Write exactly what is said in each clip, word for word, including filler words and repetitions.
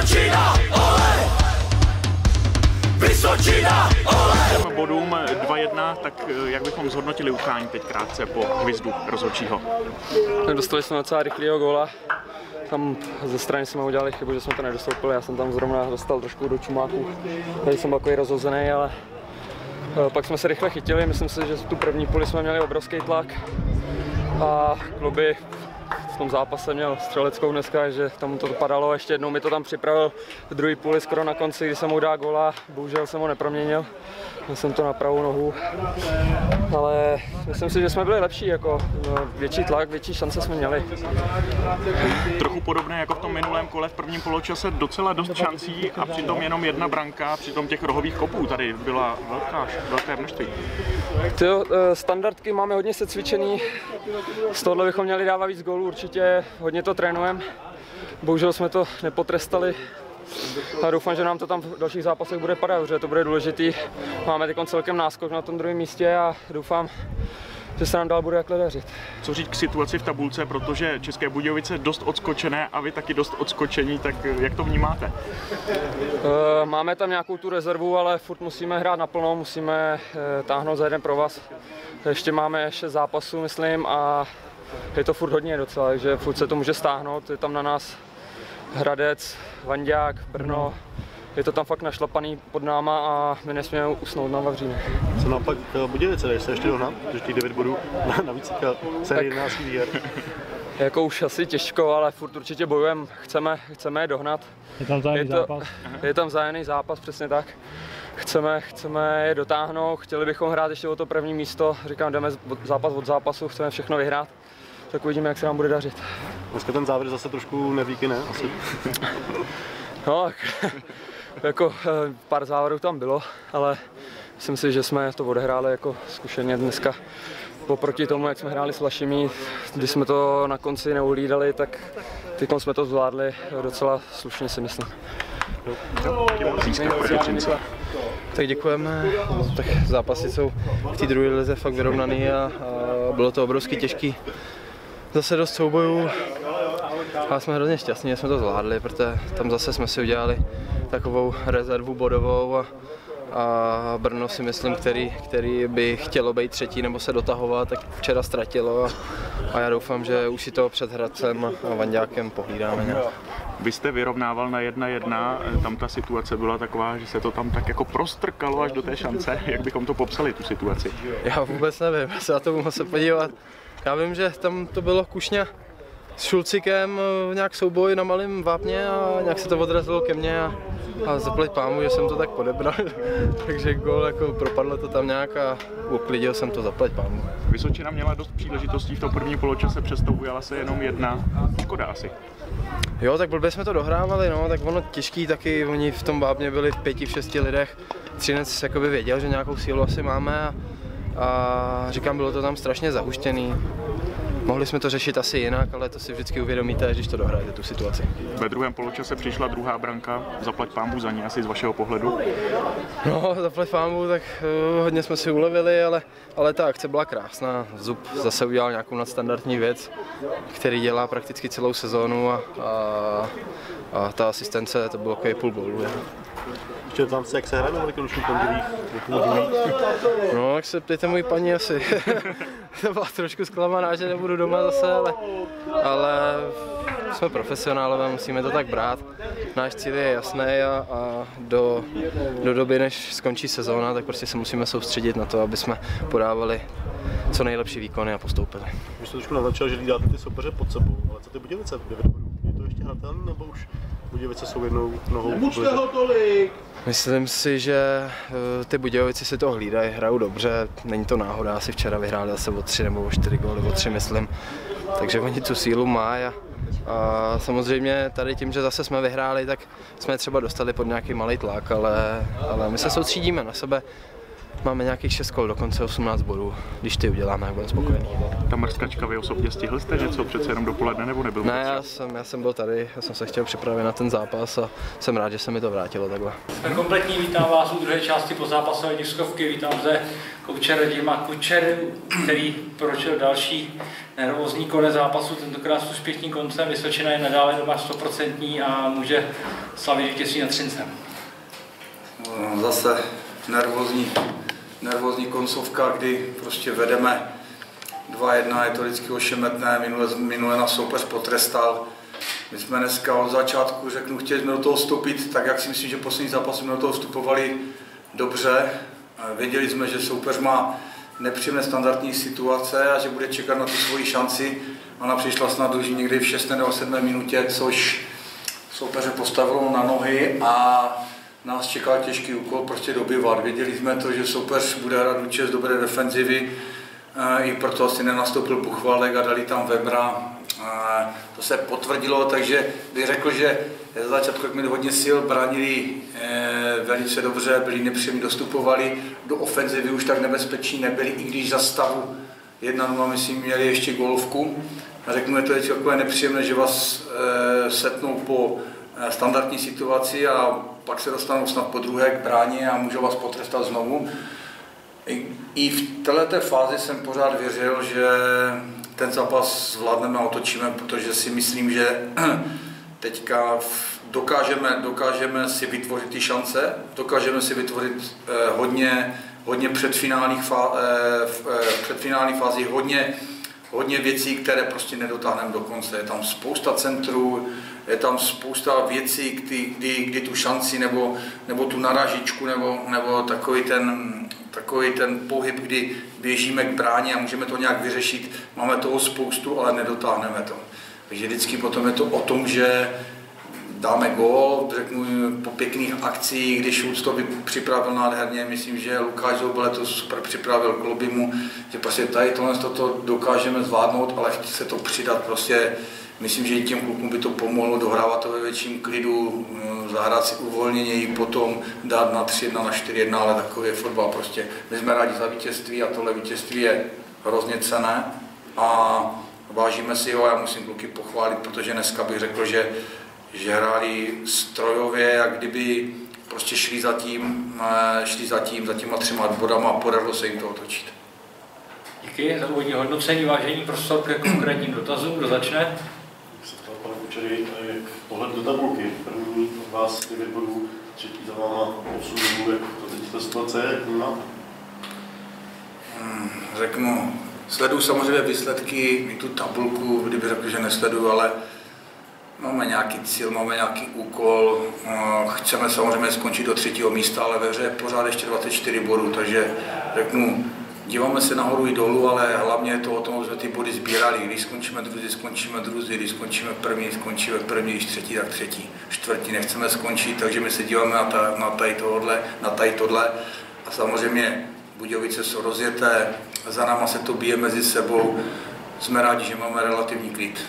Vysočina, ole! Vysočina, ole! Bodům dva jedna, tak jak bychom zhodnotili utkání teď krátce po hvizdu rozhodčího? Dostali jsme docela rychlého góla. Tam ze strany jsme udělali chybu, že jsme to nedostoupili. Já jsem tam zrovna dostal trošku do čumáku. Tady jsem takový rozhozený, ale pak jsme se rychle chytili. Myslím si, že v tu první půli jsme měli obrovský tlak. A kluby v tom zápase měl střeleckou dneska, že tam to padalo. Ještě jednou mi to tam připravil v druhé půli skoro na konci, kdy jsem mu dal góla. Bohužel jsem ho neproměnil. Měl jsem to na pravou nohu. Ale myslím si, že jsme byli lepší, jako větší tlak, větší šance jsme měli. Trochu podobné jako v tom minulém kole v prvním poločase, docela dost šancí a přitom jenom jedna branka, přitom těch rohových kopů tady byla velká, velké množství. Tyjo, standardky máme hodně secvičený, z tohohle bychom měli dávat víc gólů, určitě hodně to trénujeme. Bohužel jsme to nepotrestali. A doufám, že nám to tam v dalších zápasech bude padat, protože to bude důležitý. Máme teď celkem náskok na tom druhém místě a doufám, že se nám dál bude jakhle dařit. Co říct k situaci v tabulce, protože České Budějovice dost odskočené a vy taky dost odskočení, tak jak to vnímáte? Máme tam nějakou tu rezervu, ale furt musíme hrát naplno, musíme táhnout za jeden provaz. Ještě máme šest zápasů, myslím, a je to furt hodně docela, takže furt se to může stáhnout. Je tam na nás Hradec, Vanďák, Brno. Je to tam fakt našlapaný pod náma a my nesmíme usnout na Vavřínech. Co naopak Budějovice, dají se ještě dohnat, protože těch devět bodů navíc série jedenáct výher. Jako už asi těžko, ale furt určitě bojujeme, chceme, chceme je dohnat. Je tam vzájemný zápas. Je tam vzájemný zápas, přesně tak. Chceme, chceme je dotáhnout, chtěli bychom hrát ještě o to první místo. Říkám, jdeme zápas od zápasu, chceme všechno vyhrát. Tak uvidíme, jak se nám bude dařit. Dneska ten závěr zase trošku nervíky, ne? Asi. No, tak, jako pár závěrů tam bylo, ale myslím si, že jsme to odehráli jako zkušeně dneska. Oproti tomu, jak jsme hráli s Vlašimi, když jsme to na konci neuhlídali, tak teď jsme to zvládli docela slušně, si myslím. Tak děkujeme. Tak zápasy jsou v té druhé lize fakt vyrovnaný a, a bylo to obrovsky těžký. Zase dost soubojů, ale jsme hrozně šťastní, že jsme to zvládli, protože tam zase jsme si udělali takovou rezervu bodovou a, a Brno si myslím, který, který by chtělo být třetí nebo se dotahovat, tak včera ztratilo a, a já doufám, že už si to před Hradcem a Vanďákem pohlídáme nějak. Vy jste vyrovnával na jedna jedna, tam ta situace byla taková, že se to tam tak jako prostrkalo až do té šance. Jak bychom to popsali, tu situaci? Já vůbec nevím, já se na to budu se podívat. Já vím, že tam to bylo Kušňa s Šulcikem, nějak souboj na malém vápně a nějak se to odrazilo ke mně a, a zaplať pámu, že jsem to tak podebral. Takže gól, jako propadlo to tam nějak a uklidil jsem to, zaplať pámu. Vysočina měla dost příležitostí v tom prvním poločase, přesto ujala se jenom jedna. Škoda asi. Jo, tak blbě jsme to dohrávali, no, tak ono těžký taky, oni v tom vápně byli v pěti, v šesti lidech. Třinec jakoby věděl, že nějakou sílu asi máme a, a říkám, bylo to tam strašně zahuštěný. Mohli jsme to řešit asi jinak, ale to si vždycky uvědomíte, když to dohrajete, tu situaci. Ve druhém poločase přišla druhá branka, zaplať pánbůh za ní asi z vašeho pohledu. No, zaplať pánbůh, tak uh, hodně jsme si ulevili, ale, ale ta akce byla krásná. Zub zase udělal nějakou nadstandardní věc, který dělá prakticky celou sezónu a, a, a ta asistence, to bylo takový půl gólu. Ještě tam se, jak se hraje na velikonočních pondělích? No, jak se ptejte mojí paní asi. To byla trošku zklamaná, že nebudu doma zase, ale, ale jsme profesionálové, musíme to tak brát. Náš cíl je jasný a, a do, do doby, než skončí sezóna, tak prostě se musíme soustředit na to, aby jsme podávali co nejlepší výkony a postoupili. Už jste trošku naznačil, že dáte ty soupeře pod sebou, ale co ty Budějovice? Je to ještě hratelné, nebo už Budějovice jsou jednou nohou? Nemučte ho tolik! Myslím si, že ty Budějovici si to hlídají, hrajou dobře, není to náhoda, asi včera vyhráli zase o tři nebo o čtyři góly, o tři myslím. Takže oni tu sílu mají a, a samozřejmě tady tím, že zase jsme vyhráli, tak jsme třeba dostali pod nějaký malý tlak, ale, ale my se soustředíme na sebe. Máme nějakých šest kol, dokonce osmnáct bodů, když ty uděláme, jak budeme spokojení. Ta mrskačka, vy osobně stihl jste něco přece jenom dopoledne, nebo nebyl? Ne, já jsem, já jsem byl tady, já jsem se chtěl připravit na ten zápas a jsem rád, že se mi to vrátilo takhle. Jsme kompletní, vítám vás u druhé části po zápasové tiskovky, vítám zde koučera Dima Kučeru, který proročil další nervózní konec zápasu, tentokrát s úspěšným koncem. Vysočina je nadále doma sto procent a může slavit vítězství nad Třincem. Zase nervózní, nervózní koncovka, kdy prostě vedeme dva jedna, je to vždycky ošemetné, minule, minule nás soupeř potrestal. My jsme dneska od začátku, řeknu, chtěli jsme do toho vstoupit, tak jak si myslím, že poslední zápas jsme do toho vstupovali dobře. Věděli jsme, že soupeř má nepříjemné standardní situace a že bude čekat na tu svoji šanci. Ona přišla snad už někdy v šesté nebo sedmé minutě, což soupeře postavilo na nohy a nás čekal těžký úkol prostě dobyvat. Věděli jsme to, že soupeř bude hrát určitě z dobré defenzivy, i proto asi nenastoupil Buchvaldek a dali tam Webera. To se potvrdilo, takže bych řekl, že za začátku měli hodně sil, bránili velice dobře, byli nepříjemně, dostupovali do ofenzivy, už tak nebezpeční nebyli, i když za stavu jedna nula, myslím, měli ještě gólovku. A řeknu, je to je takové nepříjemné, že vás setnou po standardní situaci a pak se dostanou snad po druhé k bráně a můžou vás potrestat znovu. I v této fázi jsem pořád věřil, že ten zápas zvládneme a otočíme, protože si myslím, že teďka dokážeme, dokážeme si vytvořit ty šance, dokážeme si vytvořit hodně, hodně předfinálních, fá, předfinálních fází, hodně, hodně věcí, které prostě nedotáhneme do konce. Je tam spousta centrů, je tam spousta věcí, kdy, kdy, kdy tu šanci nebo, nebo tu narážičku nebo, nebo takový ten takový ten pohyb, kdy běžíme k bráně a můžeme to nějak vyřešit. Máme toho spoustu, ale nedotáhneme to. Takže vždycky potom je to o tom, že dáme gól, řeknu po pěkných akcích, když Šulc to připravil nádherně, myslím, že Lukáš Zoubele to super připravil k Lobimu, že prostě tady tohle toto dokážeme zvládnout, ale chci se to přidat prostě. Myslím, že i těm klukům by to pomohlo dohrávat to ve větším klidu, zahrát si uvolněněji, potom dát na tři jedna, na čtyři jedna, ale takový je fotbal prostě. My jsme rádi za vítězství a tohle vítězství je hrozně cenné a vážíme si ho a já musím kluky pochválit, protože dneska bych řekl, že, že hráli strojově, jak kdyby prostě šli za tím, šli za tím, za těma třema bodama a podařilo se jim to otočit. Díky za úvodní hodnocení, vážení, prostor ke konkrétním dotazům. Kdo začne? Pane Kučery, pohled do tabulky. První od vás devět bodů, třetí za váma osm bodů. Jak to teď ta situace je? Jak vnímáte? Hmm, řeknu, sleduju samozřejmě výsledky, i tu tabulku, kdyby řekl, že nesleduju, ale máme nějaký cíl, máme nějaký úkol. Chceme samozřejmě skončit do třetího místa, ale ve hře je pořád ještě dvacet čtyři bodů, takže řeknu, díváme se nahoru i dolů, ale hlavně je to o tom, že jsme ty body sbírali. Když skončíme druzí, skončíme druzí, když skončíme první, skončíme první, když třetí, tak třetí. Čtvrtí nechceme skončit, takže my se díváme na, ta, na tady tohle, na tady tohle. A samozřejmě Budějovice jsou rozjeté, za náma se to bije mezi sebou. Jsme rádi, že máme relativní klid.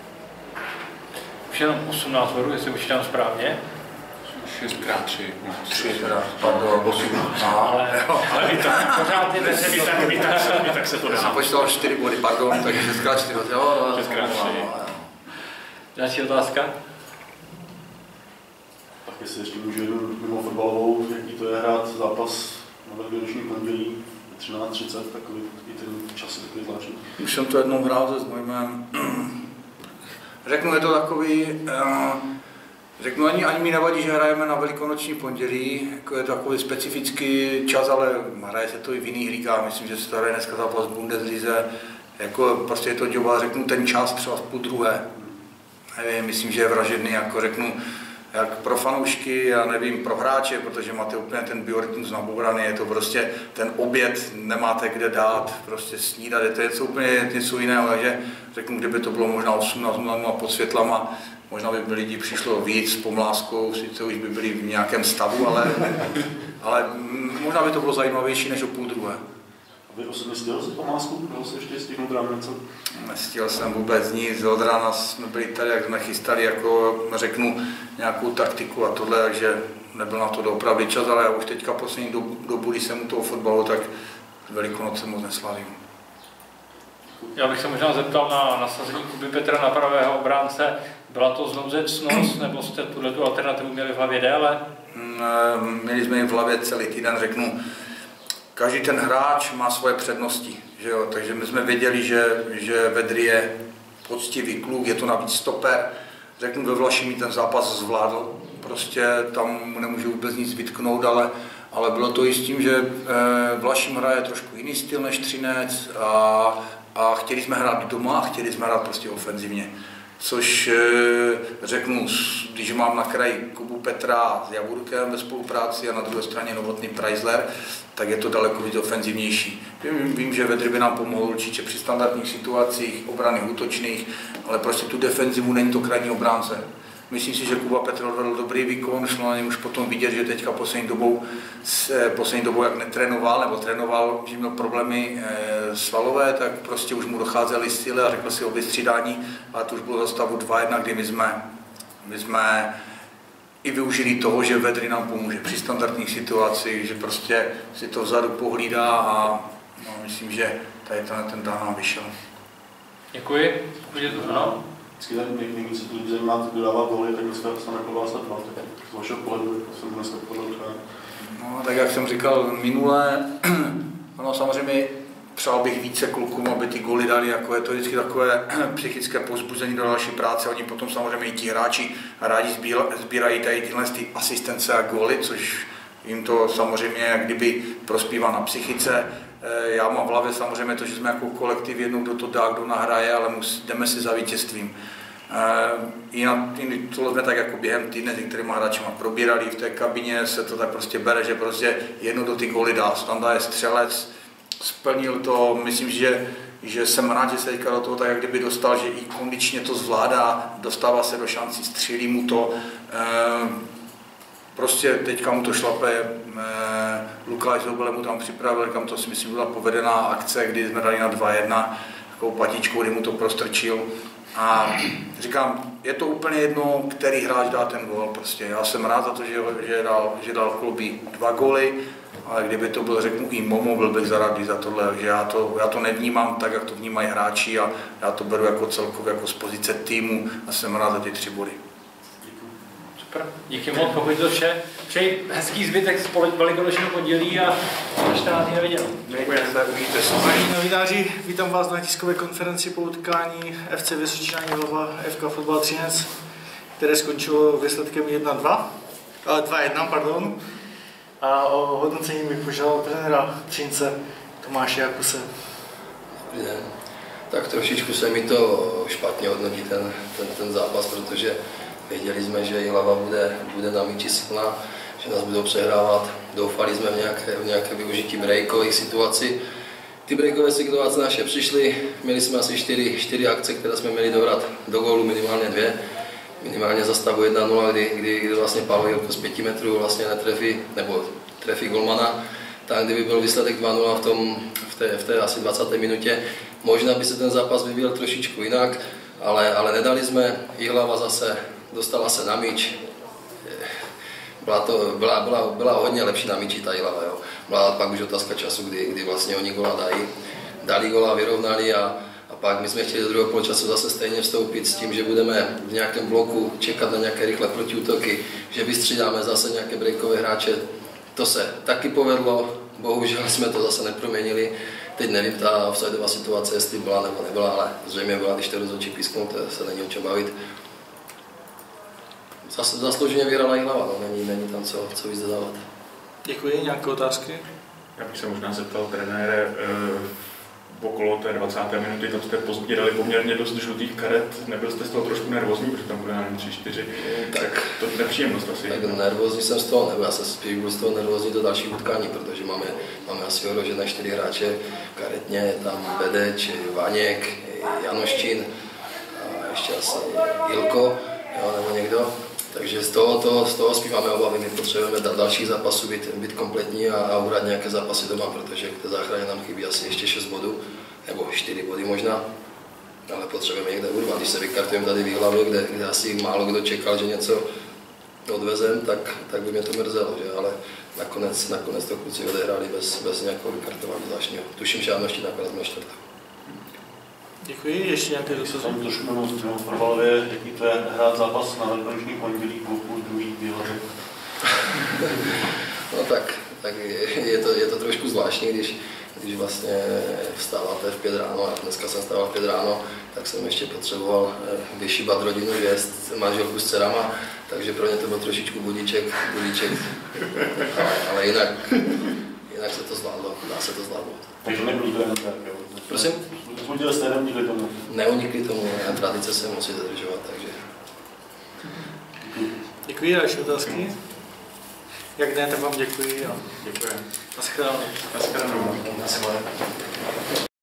Už jenom osmnáct bodů, jestli počítám správně. šest krát tři. tři, pardon, osm. Ale, ale i tak, pořád je bez I tak, i tak, se, i tak se to dá. Já počítal čtyři body, pardon, takže šest krát čtyři. šest krát tři. Další otázka? Tak jestli ještě můžu jednu mimo fotbalovou, jaký to je hrát zápas na velikonoční pondělí třináct třicet, takový i ten čas je takový zvláštní. Už jsem to jednou hrál se Znojmem. Řeknu, je to takový, řeknu, ani, ani mi nevadí, že hrajeme na velikonoční pondělí, jako je to takový specifický čas, ale hraje se to i v jiných ligách, myslím, že se to hraje dneska zápas v Bundeslize, jako prostě je to doba, řeknu, ten čas třeba v půl druhé. Nevím, myslím, že je vražedný, jako řeknu, jak pro fanoušky, já nevím, pro hráče, protože máte úplně ten biorytmus nabouraný, je to prostě ten oběd nemáte kde dát, prostě snídat, je to něco úplně něco jiného, takže řeknu, kdyby to bylo možná osmnáct nula nula pod světlama, možná by lidi přišlo víc s pomláskou, sice už by byli v nějakém stavu, ale, ale možná by to bylo zajímavější než o půl druhé. Vy osobně stihl se pomlásku? Dalo se ještě stihnout ráno něco? Nestihl jsem vůbec nic, od rána jsme byli tady, jak jsme chystali, jako řeknu, nějakou taktiku a tohle, takže nebyl na to doopravdy čas, ale já už teďka poslední dobu, dobu když jsem u toho fotbalu, tak Velikonoce moc neslavím. Já bych se možná zeptal na nasazení Kuby Petra na pravého obránce. Byla to znouzecnost, nebo jste tuto alternativu měli v hlavě déle? Měli jsme ji v hlavě celý týden, řeknu. každý ten hráč má svoje přednosti, že jo? Takže my jsme věděli, že, že Vedry je poctivý kluk, je to navíc stoper. Řeknu, ve Vlašimi ten zápas zvládl, prostě tam mu nemůžu vůbec nic vytknout, ale, ale bylo to i s tím, že e, Vlašim hraje trošku jiný styl než Třinec a, a chtěli jsme hrát doma a chtěli jsme hrát prostě ofenzivně. Což e, řeknu, když mám na kraji Kubu Petra s Javorkem ve spolupráci a na druhé straně Novotný Preisler, tak je to daleko víc ofenzivnější. Vím, vím, že Vedry by nám pomohl určitě při standardních situacích, obrany útočných, ale prostě tu defenzivu není to krajní obránce. Myslím si, že Kuba Petr odvedl dobrý výkon, šlo na něm už potom vidět, že teďka poslední dobou, poslední dobou jak netrénoval, nebo trénoval, že měl problémy e, svalové, tak prostě už mu docházely síly a řekl si o vystřídání, ale to už bylo za stavu dva jedna, kdy my jsme, my jsme i využili toho, že Vedry nám pomůže při standardních situacích, že prostě si to vzadu pohlídá a no, myslím, že tady ten, ten dán nám vyšel. Děkuji. Může to ano. Vždycky ten nejvíc lidí zajímá, kdo dává góly, tak dneska se nekoval sledovat. Z vašeho pohledu, jak jsem dneska podle. No, tak jak jsem říkal minule, ano, samozřejmě přál bych více klukům, aby ty góly dali, jako je to vždycky takové psychické povzbuzení do další práce. Oni potom samozřejmě i ti hráči rádi sbírají tady tyhle ty asistence a góly, což jim to samozřejmě jak kdyby prospívá na psychice. Já mám v hlavě samozřejmě to, že jsme jako kolektiv jednou, kdo to dá, kdo nahraje, ale mus, jdeme si za vítězstvím. Jinak tohle jsme tak jako během týdne s některými hráčima probírali, v té kabině se to tak prostě bere, že prostě jedno do ty góly dá. Standa je střelec, splnil to, myslím, že, že jsem rád, že se teďka do toho tak jak kdyby dostal, že i kondičně to zvládá, dostává se do šancí, střílí mu to. Prostě teďka mu to šlape, Lukáš Zoubele mu tam připravil, kam to si myslím byla povedená akce, kdy jsme dali na dva jedna, takovou patičkou, kdy mu to prostrčil. A říkám, je to úplně jedno, který hráč dá ten gól. Prostě já jsem rád za to, že, že, dal, že dal kluby dva góly, ale kdyby to byl, řeknu, i Momo, byl bych zaradý za tohle, že já to, já to nevnímám tak, jak to vnímají hráči a já to beru jako celkově, jako z pozice týmu a jsem rád za ty tři body. Super, díky moc, pokud to vše. Přeji hezký zbytek z velikonočního pondělí a čtrnáct dní neviděl. Děkuji, uvidíte se. Vážení novináři, vítám vás na tiskové konferenci po utkání F C Vysočina Jihlava F K Fotbal Třinec, které skončilo výsledkem jedna dva, dva jedna, pardon. A o hodnocení bych požádal trenéra Třince Tomáše Jakuse. Dobrý den. Tak trošičku se mi to špatně hodnotí ten, ten, ten zápas, protože věděli jsme, že Jihlava bude, bude na míči silná, že nás budou přehrávat. Doufali jsme v nějaké, v nějaké využití breakových situací. Ty breakové situace naše přišly, měli jsme asi čtyři, čtyři akce, které jsme měli dohrát do gólu, minimálně dvě. Minimálně za stavu jedna nula, kdy, kdy, kdy vlastně Pavel Jilko z pěti metrů vlastně netrefí, nebo trefí golmana. Tak kdyby byl výsledek dva nula v, tom, v, té, v té asi dvacáté minutě, možná by se ten zápas vyvíjel trošičku jinak, ale, ale nedali jsme. Jihlava zase dostala se na míč. Byla, to, byla, byla, byla hodně lepší na míči ta Jihlava. Jo. Byla pak už otázka času, kdy, kdy vlastně oni gola dají. Dali gola, vyrovnali a, a pak my jsme chtěli do druhého poločasu zase stejně vstoupit s tím, že budeme v nějakém bloku čekat na nějaké rychlé protiútoky, že vystřídáme zase nějaké breakové hráče. To se taky povedlo, bohužel jsme to zase neproměnili. Teď nevím, ta offsideová situace, jestli byla nebo nebyla, ale zřejmě byla, když to rozhodčí písknou, to se není o čem bavit. Zas, zaslouženě vyhrála Jihlava, no, není, není tam co, co víc dodávat. Děkuji, nějaké otázky? Já bych se možná zeptal trenére, okolo té dvacáté minuty, tam jste pozbírali poměrně dost žlutých karet, nebyl jste z toho trošku nervózní, protože tam bude na tři čtyři, tak, tak to je nepříjemnost asi. Tak nervózní jsem z toho, nebo já jsem spíš byl z toho nervózní do dalších utkání, protože máme, máme asi ohrožené čtyři hráče, karetně, je tam Bedeč, Vaněk, Janoščín a ještě asi Ilko, jo, nebo někdo. Takže z toho, to, z toho spíš máme obavy, my potřebujeme do dalších zápasů být, být kompletní a, a uhrát nějaké zápasy doma, protože k té záchraně nám chybí asi ještě šest bodů, nebo čtyři body možná, ale potřebujeme někde urvat. Když se vykartujeme tady v Jihlavě, kde, kde asi málo kdo čekal, že něco odvezem, tak, tak by mě to mrzelo, že? Ale nakonec, nakonec to kluci odehráli bez, bez nějakého vykartování zvláštního. Tuším, že ještě nakonec jsme čtvrtá. Děkuji, ještě nějaké dotazy? Jsem trošku mimo v fotbalově, jaký to je hrát zápas na velikonoční pondělí, klubu druhý v Jihlavě? No tak, tak je, je, to, je to trošku zvláštní, když, když vlastně vstáváte v pět ráno, a dneska jsem stával v pět ráno, tak jsem ještě potřeboval vyšíbat rodinu, vést manželku s dcerama, takže pro ně to byl trošičku budíček, budíček, ale, ale jinak, jinak se to zvládlo, dá se to zvládnout. Takže neunikli tomu. Prosím? Udělali jste, neunikli tomu. Neunikli tomu, a tradice se musí dodržovat, takže. Děkuji, další otázky. Jak ne, tak vám děkuji a Děkuji. nashledanou. Nashledanou.